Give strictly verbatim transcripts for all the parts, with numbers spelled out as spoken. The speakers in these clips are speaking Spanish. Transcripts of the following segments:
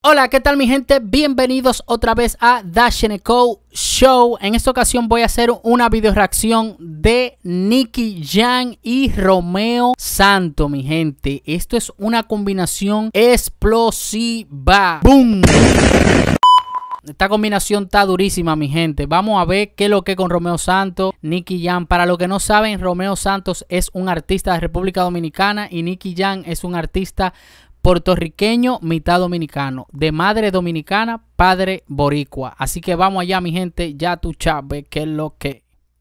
Hola, ¿qué tal mi gente? Bienvenidos otra vez a Dasheneco Show. En esta ocasión voy a hacer una video reacción de Nicky Jam y Romeo Santos, mi gente. Esto es una combinación explosiva. ¡Boom! Esta combinación está durísima, mi gente. Vamos a ver qué es lo que con Romeo Santos, Nicky Jam. Para los que no saben, Romeo Santos es un artista de República Dominicana y Nicky Jam es un artista puertorriqueño, mitad dominicano, de madre dominicana, padre boricua. Así que vamos allá, mi gente, ya tú sabes qué es lo que.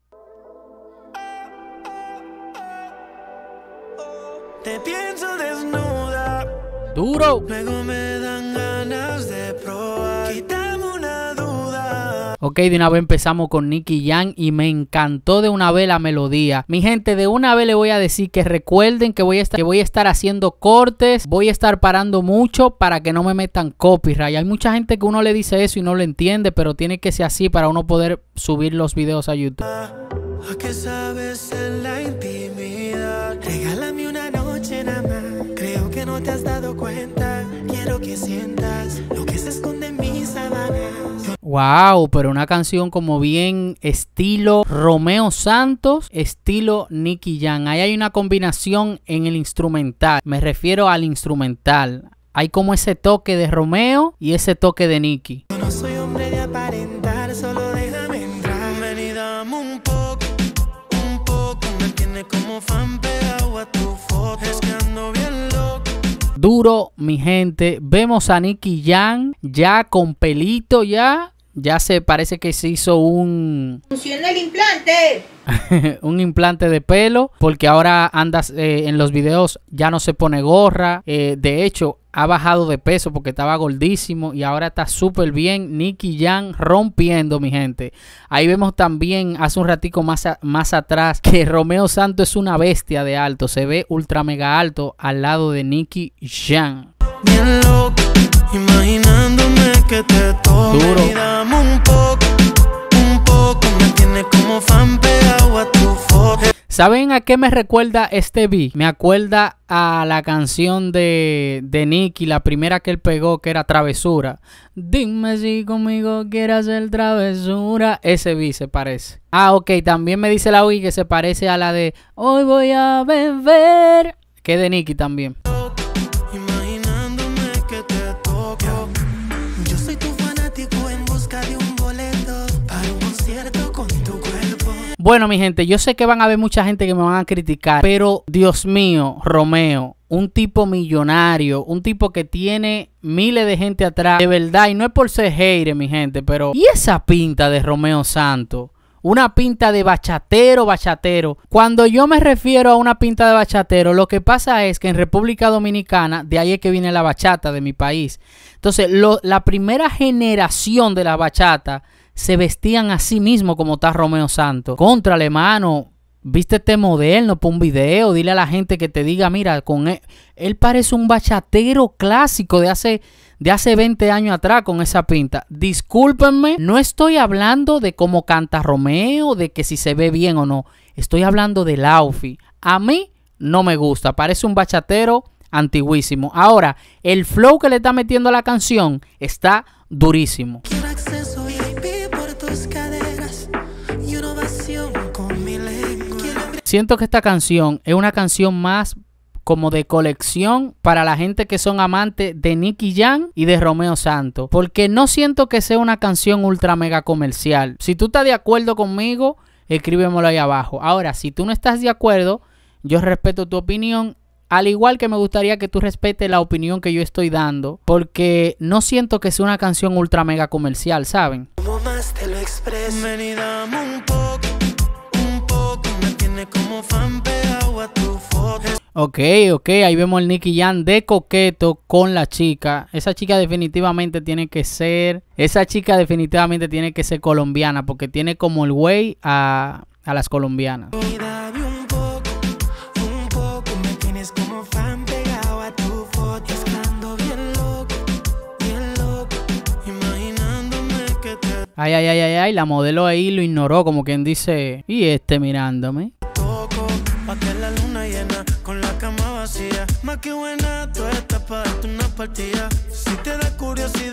Te pienso desnuda. Duro. Luego me dan ganas de probar. Quítame una duda. Ok, de una vez empezamos con Nicky Jam y me encantó de una vez la melodía. Mi gente, de una vez le voy a decir que recuerden que voy a estar, que voy a estar haciendo cortes, voy a estar parando mucho para que no me metan copyright. Hay mucha gente que uno le dice eso y no lo entiende, pero tiene que ser así para uno poder subir los videos a YouTube. ¿A qué sabes en la intimidad? Regálame una noche nada más. Creo que no te has dado cuenta. Quiero que sientas lo que se esconde en mis sábanas. Wow, pero una canción como bien estilo Romeo Santos, estilo Nicky Jam. Ahí hay una combinación en el instrumental. Me refiero al instrumental. Hay como ese toque de Romeo y ese toque de Nicky. Yo no soy hombre de aparentar, solo déjame entrar. Ven y dame un poco, un poco. Me tiene como fan pegado a tu foto. Es que ando bien loco. Duro, mi gente. Vemos a Nicky Jam ya con pelito ya. Ya se parece que se hizo un... Funciona el implante. un implante de pelo. Porque ahora andas eh, en los videos ya no se pone gorra. Eh, de hecho, ha bajado de peso porque estaba gordísimo. Y ahora está súper bien. Nicky Jam rompiendo, mi gente. Ahí vemos también hace un ratico más, a, más atrás que Romeo Santos es una bestia de alto. Se ve ultra mega alto al lado de Nicky Jam. Bien loco, imaginándome que te toco. Duro. Y dame un poco, un poco. Me tiene como fan pegado a tu foto. ¿Saben a qué me recuerda este beat? Me acuerda a la canción de, de Nicky, la primera que él pegó, que era Travesura. Dime si conmigo quieres hacer travesura. Ese beat se parece. Ah, ok, también me dice la U I que se parece a la de Hoy voy a beber, que es de Nicky también. Imaginándome que te toco. Yo soy tu fanático en busca de un boleto para un concierto con tu cuerpo. Bueno, mi gente, yo sé que van a haber mucha gente que me van a criticar, pero Dios mío, Romeo, un tipo millonario, un tipo que tiene miles de gente atrás, de verdad, y no es por ser hater, mi gente, pero ¿y esa pinta de Romeo Santos? Una pinta de bachatero, bachatero. Cuando yo me refiero a una pinta de bachatero, lo que pasa es que en República Dominicana, de ahí es que viene la bachata de mi país. Entonces, lo, la primera generación de la bachata se vestían así mismo como está Romeo Santos. Contrale, mano, vístete moderno para un video. Dile a la gente que te diga, mira, con él, él parece un bachatero clásico de hace... de hace veinte años atrás con esa pinta. Discúlpenme, no estoy hablando de cómo canta Romeo, de que si se ve bien o no. Estoy hablando del outfit. A mí no me gusta, parece un bachatero antiguísimo. Ahora, el flow que le está metiendo a la canción está durísimo. Quiero acceso V I P por tus caderas y una ovación con mi lengua. Siento que esta canción es una canción más como de colección para la gente que son amantes de Nicky Jam y de Romeo Santos. Porque no siento que sea una canción ultra mega comercial. Si tú estás de acuerdo conmigo, escríbemelo ahí abajo. Ahora, si tú no estás de acuerdo, yo respeto tu opinión. Al igual que me gustaría que tú respetes la opinión que yo estoy dando. Porque no siento que sea una canción ultra mega comercial, ¿saben? Como más te lo expreso. Ven y dame un poco, un poco. Me tiene como fan pegado a tu foto. Ok, ok, ahí vemos el Nicky Jam de coqueto con la chica. Esa chica definitivamente tiene que ser... Esa chica definitivamente tiene que ser colombiana. Porque tiene como el güey a, a las colombianas. Y dame un poco, un poco. Me tienes como fan pegado a tu foto. Es que ando bien loco, bien loco. Imaginándome que te Ay, ay, ay, ay, ay. La modelo ahí lo ignoró como quien dice... Y este mirándome. toco. Pa' que la luna llena con la cama vacía. Más que buena, tú estás para darte una partida. Si te da curiosidad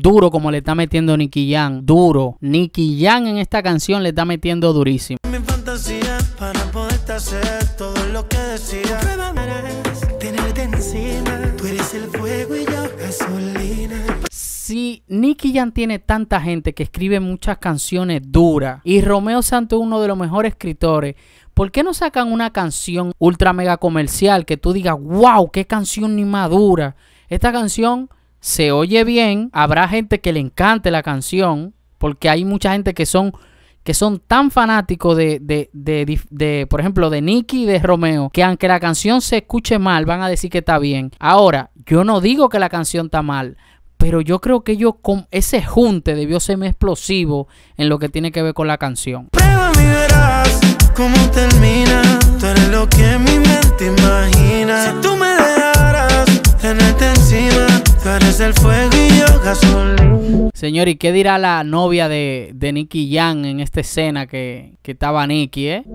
duro como le está metiendo Nicky Jam. Duro. Nicky Jam en esta canción le está metiendo durísimo. Mi fantasía para poderte hacer todo lo que decía. Tenerte encima, tú eres el fuego y yo gasolina. Si Nicky Jam tiene tanta gente que escribe muchas canciones duras y Romeo Santos es uno de los mejores escritores, ¿por qué no sacan una canción ultra mega comercial que tú digas, wow, qué canción ni madura? Esta canción se oye bien, habrá gente que le encante la canción, porque hay mucha gente que son, que son tan fanáticos de, de, de, de, de, por ejemplo, de Nicky y de Romeo, que aunque la canción se escuche mal, van a decir que está bien. Ahora, yo no digo que la canción está mal, pero yo creo que ellos con ese junte debió ser más explosivo en lo que tiene que ver con la canción. Prueba y verás cómo termina. Tú eres lo que mi mente imagina. Si tú me dejaras tenerte encima, tú eres el fuego y yo gasolina. Señor, ¿y qué dirá la novia de, de Nicky Jam en esta escena que, que estaba Nicky, eh?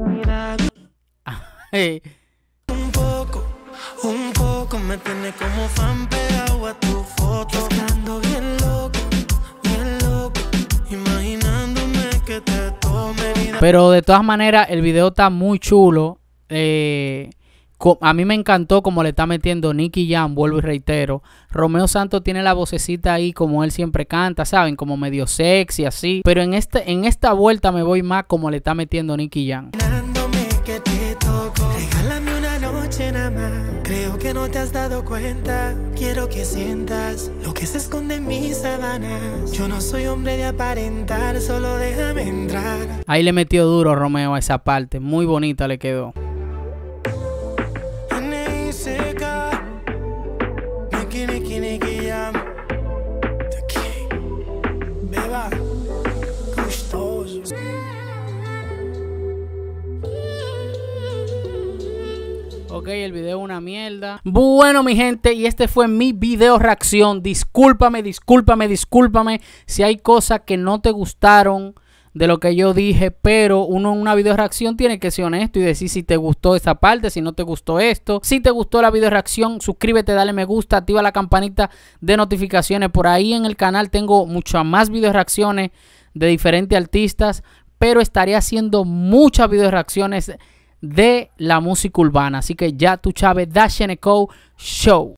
Un poco, un poco me tiene como fan pegado a tu foto. Estando bien loco, bien loco, imaginándome que te tome vida. Pero de todas maneras, el video está muy chulo. Eh, a mí me encantó como le está metiendo Nicky Jam, vuelvo y reitero. Romeo Santos tiene la vocecita ahí como él siempre canta, ¿saben? Como medio sexy, así. Pero en, este, en esta vuelta me voy más como le está metiendo Nicky Jam. Que te toco. Regálame una noche nada más. Creo que no te has dado cuenta. Quiero que sientas lo que se esconde en mis sábanas. Yo no soy hombre de aparentar, solo déjame entrar. Ahí le metió duro Romeo a esa parte. Muy bonita le quedó. Nicky, Nicky, Nicky Jam. The King. Beba. Gustoso. Ok, el video es una mierda. Bueno, mi gente, y este fue mi video reacción. Discúlpame, discúlpame, discúlpame si hay cosas que no te gustaron de lo que yo dije, pero uno en una video reacción tiene que ser honesto y decir si te gustó esta parte, si no te gustó esto. Si te gustó la video reacción, suscríbete, dale me gusta, activa la campanita de notificaciones. Por ahí en el canal tengo muchas más video reacciones de diferentes artistas, pero estaré haciendo muchas video reacciones de la música urbana. Así que ya tú sabes, Dash N Co Show.